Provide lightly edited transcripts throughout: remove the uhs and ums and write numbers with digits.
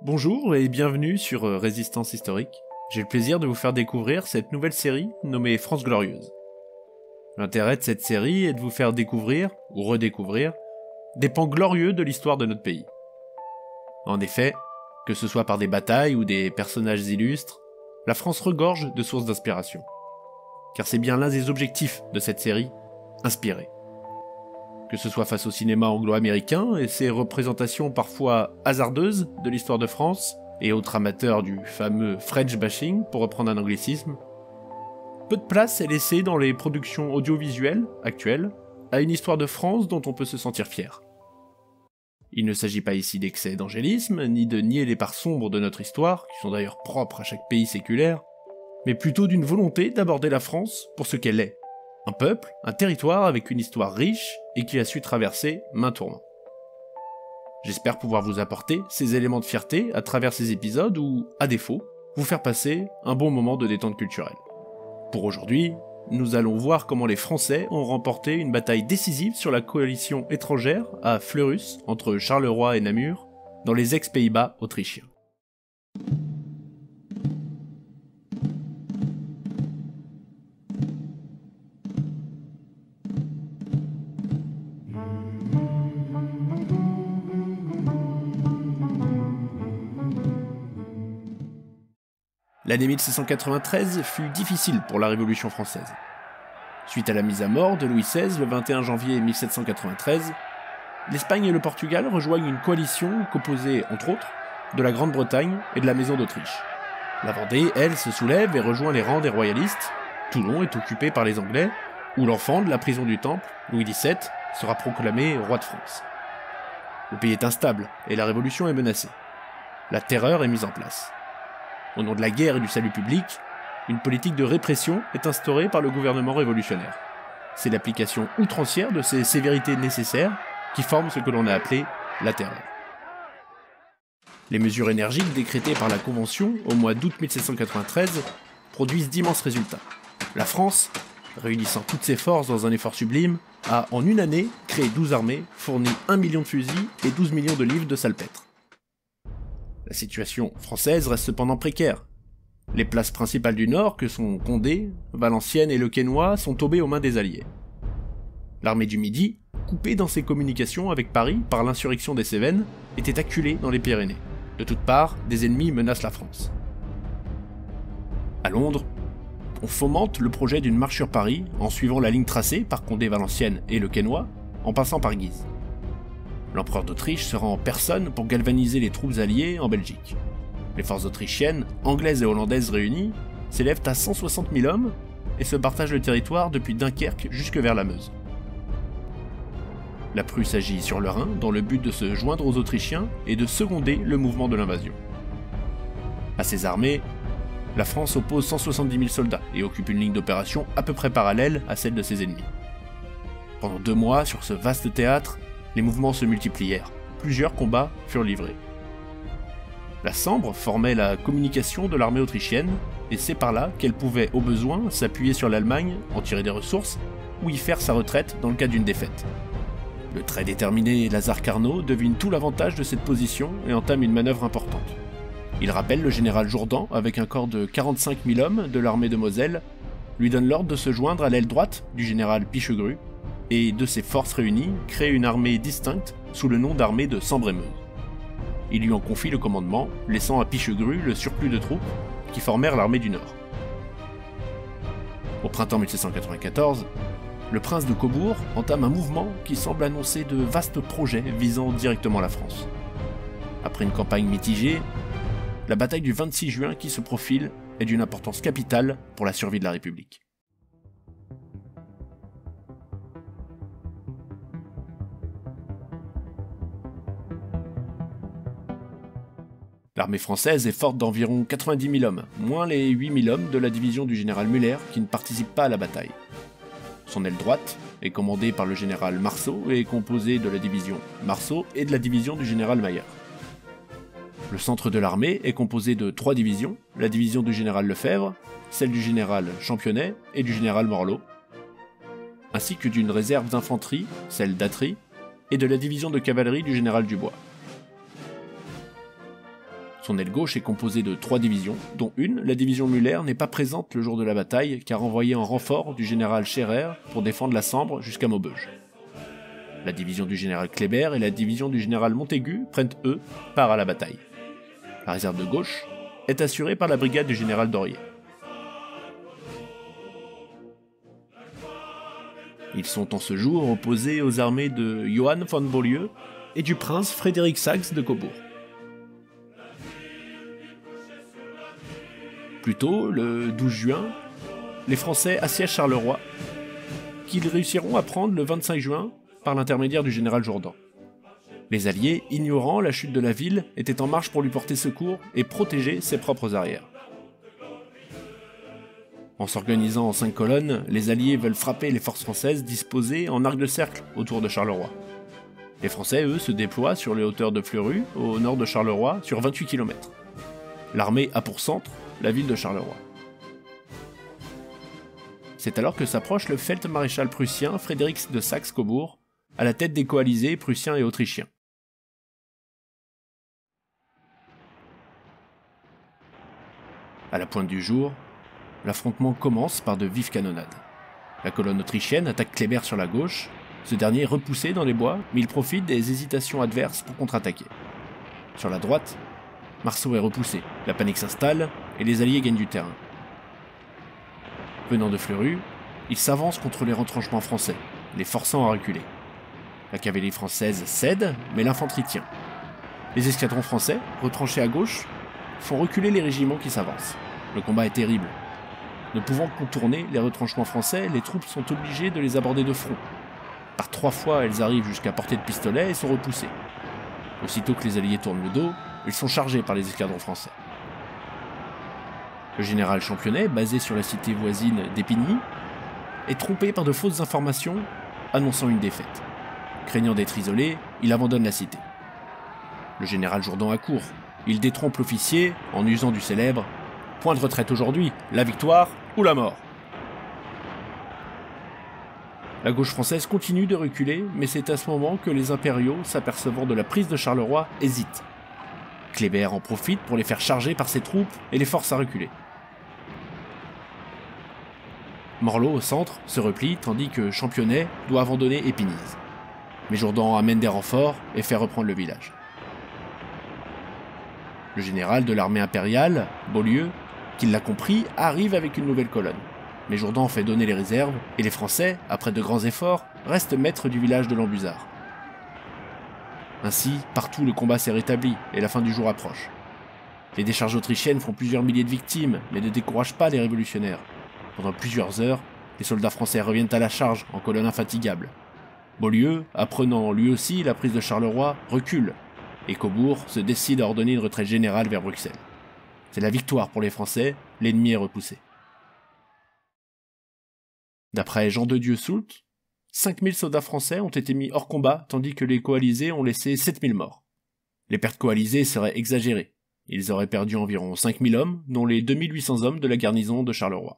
Bonjour et bienvenue sur Résistance Historique. J'ai le plaisir de vous faire découvrir cette nouvelle série nommée France Glorieuse. L'intérêt de cette série est de vous faire découvrir, ou redécouvrir, des pans glorieux de l'histoire de notre pays. En effet, que ce soit par des batailles ou des personnages illustres, la France regorge de sources d'inspiration. Car c'est bien l'un des objectifs de cette série, inspirer. Que ce soit face au cinéma anglo-américain et ses représentations parfois hasardeuses de l'histoire de France, et autres amateurs du fameux French bashing, pour reprendre un anglicisme, peu de place est laissée dans les productions audiovisuelles actuelles à une histoire de France dont on peut se sentir fier. Il ne s'agit pas ici d'excès d'angélisme, ni de nier les parts sombres de notre histoire, qui sont d'ailleurs propres à chaque pays séculaire, mais plutôt d'une volonté d'aborder la France pour ce qu'elle est. Un peuple, un territoire avec une histoire riche et qui a su traverser maints tournants. J'espère pouvoir vous apporter ces éléments de fierté à travers ces épisodes ou, à défaut, vous faire passer un bon moment de détente culturelle. Pour aujourd'hui, nous allons voir comment les Français ont remporté une bataille décisive sur la coalition étrangère à Fleurus, entre Charleroi et Namur, dans les ex-Pays-Bas autrichiens. L'année 1693 fut difficile pour la Révolution française. Suite à la mise à mort de Louis XVI le 21 janvier 1793, l'Espagne et le Portugal rejoignent une coalition composée, entre autres, de la Grande-Bretagne et de la Maison d'Autriche. La Vendée, elle, se soulève et rejoint les rangs des royalistes. Toulon est occupé par les Anglais, où l'enfant de la prison du Temple, Louis XVII, sera proclamé roi de France. Le pays est instable et la Révolution est menacée. La terreur est mise en place. Au nom de la guerre et du salut public, une politique de répression est instaurée par le gouvernement révolutionnaire. C'est l'application outrancière de ces sévérités nécessaires qui forment ce que l'on a appelé la terreur. Les mesures énergiques décrétées par la Convention au mois d'août 1793 produisent d'immenses résultats. La France, réunissant toutes ses forces dans un effort sublime, a en une année créé 12 armées, fourni 1 million de fusils et 12 millions de livres de salpêtre. La situation française reste cependant précaire. Les places principales du Nord, que sont Condé, Valenciennes et le Quesnoy, sont tombées aux mains des Alliés. L'armée du Midi, coupée dans ses communications avec Paris par l'insurrection des Cévennes, était acculée dans les Pyrénées. De toutes parts, des ennemis menacent la France. À Londres, on fomente le projet d'une marche sur Paris en suivant la ligne tracée par Condé, Valenciennes et le Quesnoy, en passant par Guise. L'empereur d'Autriche se rend en personne pour galvaniser les troupes alliées en Belgique. Les forces autrichiennes, anglaises et hollandaises réunies, s'élèvent à 160 000 hommes et se partagent le territoire depuis Dunkerque jusque vers la Meuse. La Prusse agit sur le Rhin dans le but de se joindre aux Autrichiens et de seconder le mouvement de l'invasion. À ces armées, la France oppose 170 000 soldats et occupe une ligne d'opération à peu près parallèle à celle de ses ennemis. Pendant 2 mois, sur ce vaste théâtre, les mouvements se multiplièrent, plusieurs combats furent livrés. La Sambre formait la communication de l'armée autrichienne, et c'est par là qu'elle pouvait, au besoin, s'appuyer sur l'Allemagne, en tirer des ressources, ou y faire sa retraite dans le cas d'une défaite. Le très déterminé Lazare Carnot devine tout l'avantage de cette position et entame une manœuvre importante. Il rappelle le général Jourdan avec un corps de 45 000 hommes de l'armée de Moselle, lui donne l'ordre de se joindre à l'aile droite du général Pichegru, et de ses forces réunies, crée une armée distincte sous le nom d'armée de Sambre-et-Meuse. Il lui en confie le commandement, laissant à Pichegru le surplus de troupes qui formèrent l'armée du Nord. Au printemps 1794, le prince de Cobourg entame un mouvement qui semble annoncer de vastes projets visant directement la France. Après une campagne mitigée, la bataille du 26 juin qui se profile est d'une importance capitale pour la survie de la République. L'armée française est forte d'environ 90 000 hommes, moins les 8 000 hommes de la division du général Muller qui ne participe pas à la bataille. Son aile droite est commandée par le général Marceau et est composée de la division Marceau et de la division du général Mayer. Le centre de l'armée est composé de 3 divisions, la division du général Lefebvre, celle du général Championnet et du général Morlot, ainsi que d'une réserve d'infanterie, celle d'Atry, et de la division de cavalerie du général Dubois. Son aile gauche est composée de 3 divisions, dont une, la division Müller, n'est pas présente le jour de la bataille car envoyée en renfort du général Scherer pour défendre la Sambre jusqu'à Maubeuge. La division du général Kléber et la division du général Montaigu prennent, eux, part à la bataille. La réserve de gauche est assurée par la brigade du général Dorier. Ils sont en ce jour opposés aux armées de Johann von Beaulieu et du prince Frédéric Saxe de Cobourg. Plus tôt, le 12 juin, les Français assiègent Charleroi, qu'ils réussiront à prendre le 25 juin par l'intermédiaire du général Jourdan. Les Alliés, ignorant la chute de la ville, étaient en marche pour lui porter secours et protéger ses propres arrières. En s'organisant en 5 colonnes, les Alliés veulent frapper les forces françaises disposées en arc de cercle autour de Charleroi. Les Français, eux, se déploient sur les hauteurs de Fleurus, au nord de Charleroi, sur 28 km. L'armée a pour centre la ville de Charleroi. C'est alors que s'approche le feldmaréchal prussien Frédéric de Saxe-Cobourg, à la tête des coalisés prussiens et autrichiens. À la pointe du jour, l'affrontement commence par de vives canonnades. La colonne autrichienne attaque Kléber sur la gauche, ce dernier est repoussé dans les bois, mais il profite des hésitations adverses pour contre-attaquer. Sur la droite, Marceau est repoussé, la panique s'installe et les Alliés gagnent du terrain. Venant de Fleurus, ils s'avancent contre les retranchements français, les forçant à reculer. La cavalerie française cède, mais l'infanterie tient. Les escadrons français, retranchés à gauche, font reculer les régiments qui s'avancent. Le combat est terrible. Ne pouvant contourner les retranchements français, les troupes sont obligées de les aborder de front. Par 3 fois, elles arrivent jusqu'à portée de pistolet et sont repoussées. Aussitôt que les Alliés tournent le dos, ils sont chargés par les escadrons français. Le général Championnet, basé sur la cité voisine d'Épigny, est trompé par de fausses informations annonçant une défaite. Craignant d'être isolé, il abandonne la cité. Le général Jourdan accourt. Il détrompe l'officier en usant du célèbre « Point de retraite aujourd'hui, la victoire ou la mort ». La gauche française continue de reculer, mais c'est à ce moment que les impériaux, s'apercevant de la prise de Charleroi, hésitent. Kléber en profite pour les faire charger par ses troupes et les force à reculer. Morlot, au centre, se replie tandis que Championnet doit abandonner Épinize. Mais Jourdan amène des renforts et fait reprendre le village. Le général de l'armée impériale, Beaulieu, qui l'a compris, arrive avec une nouvelle colonne. Mais Jourdan fait donner les réserves, et les Français, après de grands efforts, restent maîtres du village de Lambuzard. Ainsi, partout le combat s'est rétabli, et la fin du jour approche. Les décharges autrichiennes font plusieurs milliers de victimes, mais ne découragent pas les révolutionnaires. Pendant plusieurs heures, les soldats français reviennent à la charge en colonne infatigable. Beaulieu, apprenant lui aussi la prise de Charleroi, recule, et Cobourg se décide à ordonner une retraite générale vers Bruxelles. C'est la victoire pour les Français, l'ennemi est repoussé. D'après Jean de Dieu Soult, 5000 soldats français ont été mis hors combat tandis que les coalisés ont laissé 7000 morts. Les pertes coalisées seraient exagérées. Ils auraient perdu environ 5000 hommes, dont les 2800 hommes de la garnison de Charleroi.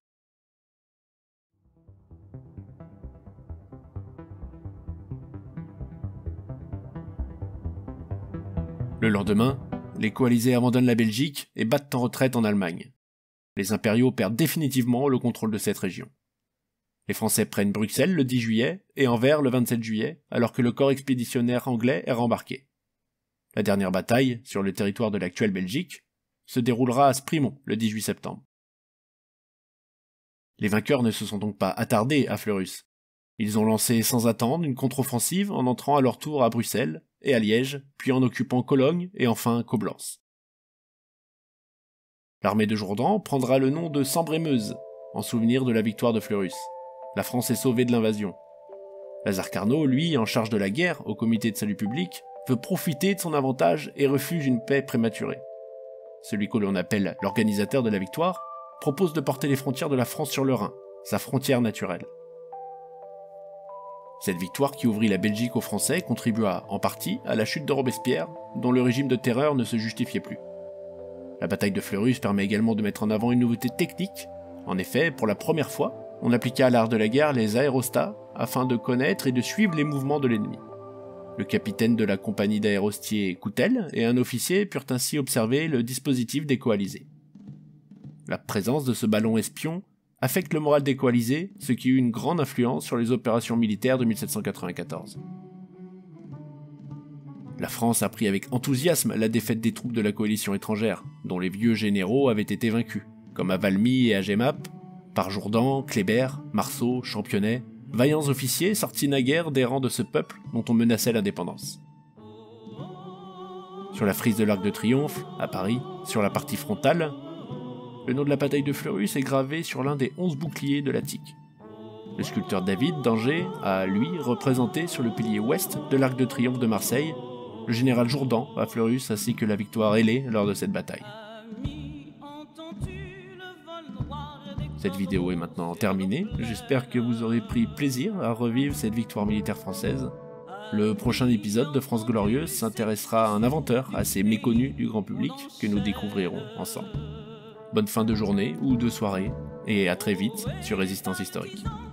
Le lendemain, les coalisés abandonnent la Belgique et battent en retraite en Allemagne. Les impériaux perdent définitivement le contrôle de cette région. Les Français prennent Bruxelles le 10 juillet et Anvers le 27 juillet, alors que le corps expéditionnaire anglais est rembarqué. La dernière bataille, sur le territoire de l'actuelle Belgique, se déroulera à Sprimont le 18 septembre. Les vainqueurs ne se sont donc pas attardés à Fleurus. Ils ont lancé sans attendre une contre-offensive en entrant à leur tour à Bruxelles et à Liège, puis en occupant Cologne et enfin Coblence. L'armée de Jourdan prendra le nom de Sambre-et-Meuse, en souvenir de la victoire de Fleurus. La France est sauvée de l'invasion. Lazare Carnot, lui, en charge de la guerre au comité de salut public, veut profiter de son avantage et refuse une paix prématurée. Celui que l'on appelle l'organisateur de la victoire propose de porter les frontières de la France sur le Rhin, sa frontière naturelle. Cette victoire qui ouvrit la Belgique aux Français contribua en partie à la chute de Robespierre, dont le régime de terreur ne se justifiait plus. La bataille de Fleurus permet également de mettre en avant une nouveauté technique. En effet, pour la première fois, on appliqua à l'art de la guerre les aérostats afin de connaître et de suivre les mouvements de l'ennemi. Le capitaine de la compagnie d'aérostiers Coutel et un officier purent ainsi observer le dispositif des coalisés. La présence de ce ballon espion affecte le moral des coalisés, ce qui eut une grande influence sur les opérations militaires de 1794. La France apprit avec enthousiasme la défaite des troupes de la coalition étrangère, dont les vieux généraux avaient été vaincus, comme à Valmy et à Jemmapes, par Jourdan, Kléber, Marceau, Championnet, vaillants officiers sortis naguère des rangs de ce peuple dont on menaçait l'indépendance. Sur la frise de l'Arc de Triomphe, à Paris, sur la partie frontale, le nom de la bataille de Fleurus est gravé sur l'un des 11 boucliers de l'Attique. Le sculpteur David d'Angers a, lui, représenté sur le pilier ouest de l'Arc de Triomphe de Marseille le général Jourdan à Fleurus ainsi que la victoire ailée lors de cette bataille. Cette vidéo est maintenant terminée, j'espère que vous aurez pris plaisir à revivre cette victoire militaire française. Le prochain épisode de France Glorieuse s'intéressera à un inventeur assez méconnu du grand public que nous découvrirons ensemble. Bonne fin de journée ou de soirée, et à très vite sur Résistance Historique.